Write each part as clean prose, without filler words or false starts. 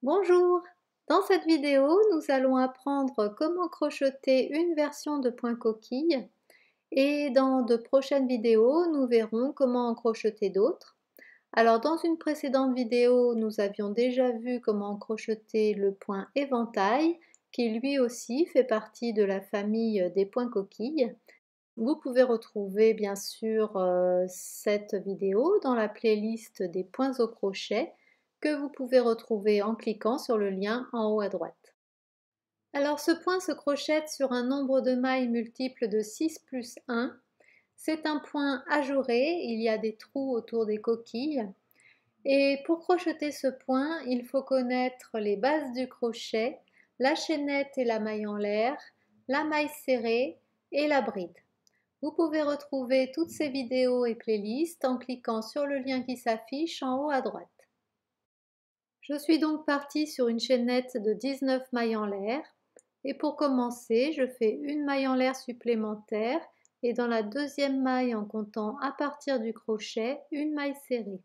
Bonjour! Dans cette vidéo, nous allons apprendre comment crocheter une version de point coquille et dans de prochaines vidéos, nous verrons comment en crocheter d'autres. Alors dans une précédente vidéo, nous avions déjà vu comment crocheter le point éventail qui lui aussi fait partie de la famille des points coquilles. Vous pouvez retrouver bien sûr cette vidéo dans la playlist des points au crochet que vous pouvez retrouver en cliquant sur le lien en haut à droite. Alors ce point se crochette sur un nombre de mailles multiple de 6 plus 1. C'est un point ajouré, il y a des trous autour des coquilles. Et pour crocheter ce point, il faut connaître les bases du crochet, la chaînette et la maille en l'air, la maille serrée et la bride. Vous pouvez retrouver toutes ces vidéos et playlists en cliquant sur le lien qui s'affiche en haut à droite. Je suis donc partie sur une chaînette de 19 mailles en l'air et pour commencer, je fais une maille en l'air supplémentaire et dans la deuxième maille en comptant à partir du crochet, une maille serrée.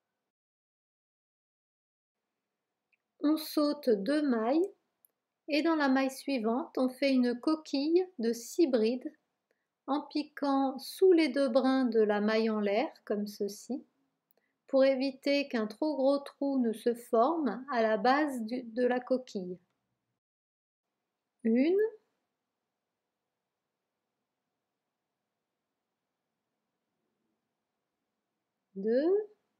On saute 2 mailles et dans la maille suivante, on fait une coquille de 6 brides en piquant sous les 2 brins de la maille en l'air, comme ceci, pour éviter qu'un trop gros trou ne se forme à la base de la coquille. Une, deux,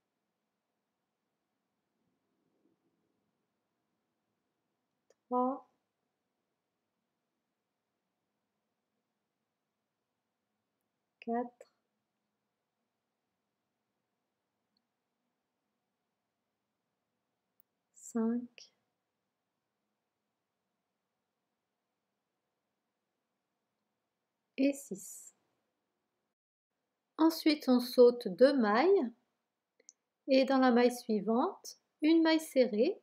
trois, quatre, cinq, et 6. Ensuite, on saute 2 mailles et dans la maille suivante, une maille serrée.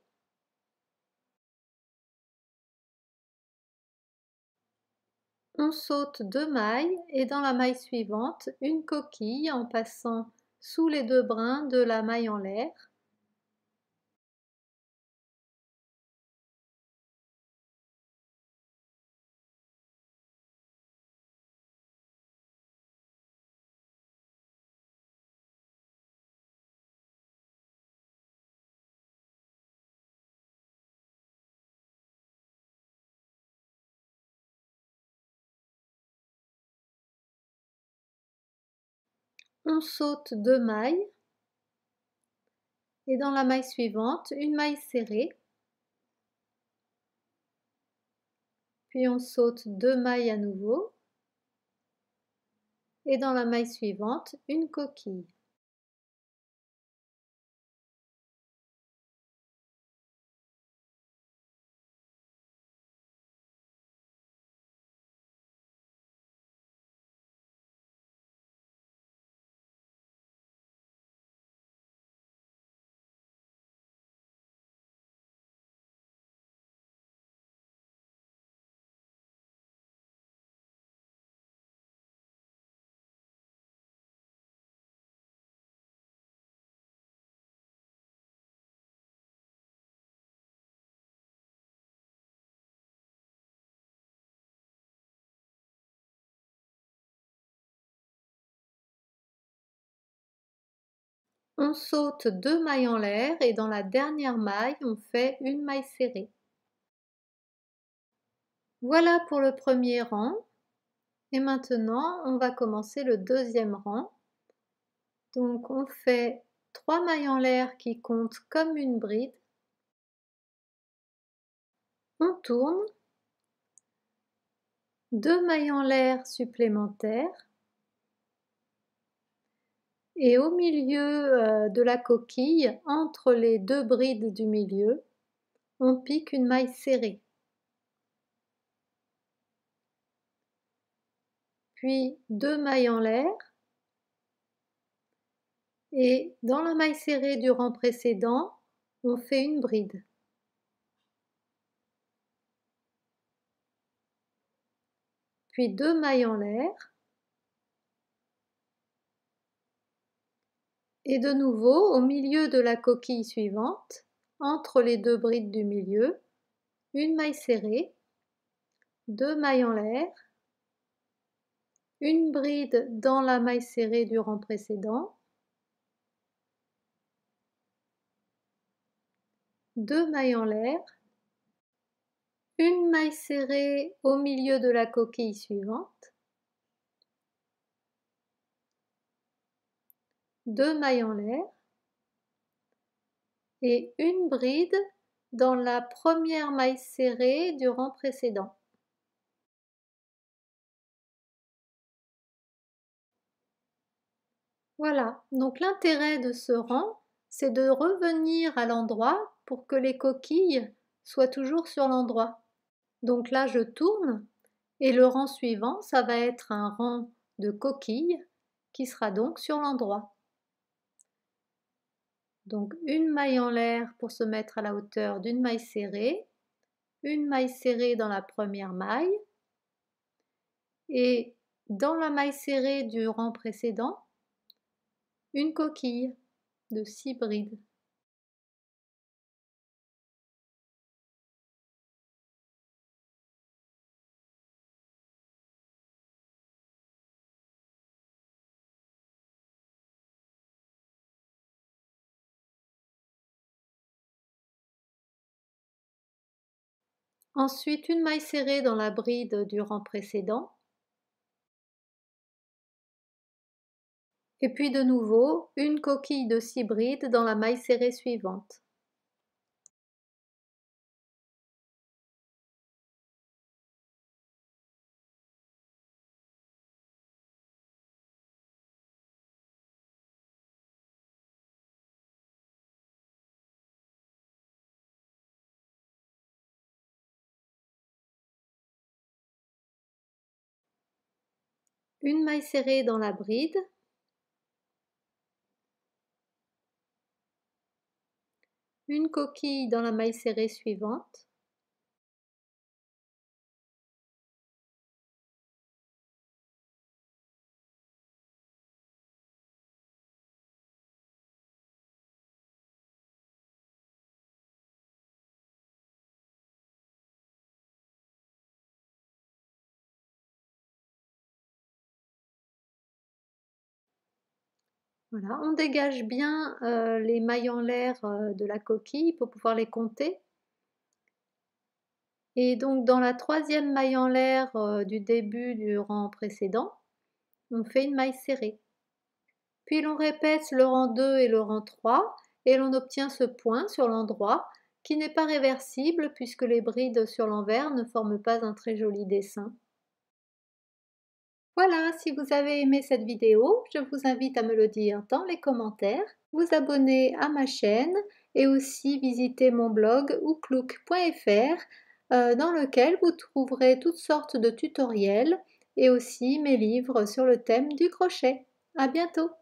On saute 2 mailles et dans la maille suivante, une coquille en passant sous les 2 brins de la maille en l'air. On saute 2 mailles et dans la maille suivante, une maille serrée. Puis on saute 2 mailles à nouveau et dans la maille suivante, une coquille. On saute 2 mailles en l'air et dans la dernière maille, on fait une maille serrée. Voilà pour le premier rang. Et maintenant, on va commencer le deuxième rang. Donc on fait 3 mailles en l'air qui comptent comme une bride. On tourne, 2 mailles en l'air supplémentaires. Et au milieu de la coquille, entre les 2 brides du milieu, on pique une maille serrée. Puis 2 mailles en l'air. Et dans la maille serrée du rang précédent, on fait une bride. Puis 2 mailles en l'air. Et de nouveau, au milieu de la coquille suivante, entre les deux brides du milieu, une maille serrée, 2 mailles en l'air, une bride dans la maille serrée du rang précédent, 2 mailles en l'air, une maille serrée au milieu de la coquille suivante, 2 mailles en l'air et une bride dans la première maille serrée du rang précédent. Voilà, donc l'intérêt de ce rang, c'est de revenir à l'endroit pour que les coquilles soient toujours sur l'endroit. Donc là, je tourne et le rang suivant, ça va être un rang de coquilles qui sera donc sur l'endroit. Donc une maille en l'air pour se mettre à la hauteur d'une maille serrée, une maille serrée dans la première maille et dans la maille serrée du rang précédent, une coquille de 6 brides. Ensuite, une maille serrée dans la bride du rang précédent. Et puis de nouveau, une coquille de 6 brides dans la maille serrée suivante. Une maille serrée dans la bride, une coquille dans la maille serrée suivante, voilà, on dégage bien les mailles en l'air de la coquille pour pouvoir les compter. Et donc dans la troisième maille en l'air du début du rang précédent, on fait une maille serrée. Puis l'on répète le rang 2 et le rang 3 et l'on obtient ce point sur l'endroit qui n'est pas réversible puisque les brides sur l'envers ne forment pas un très joli dessin. Voilà, si vous avez aimé cette vidéo, je vous invite à me le dire dans les commentaires, vous abonner à ma chaîne et aussi visiter mon blog ouklouk.fr dans lequel vous trouverez toutes sortes de tutoriels et aussi mes livres sur le thème du crochet. À bientôt!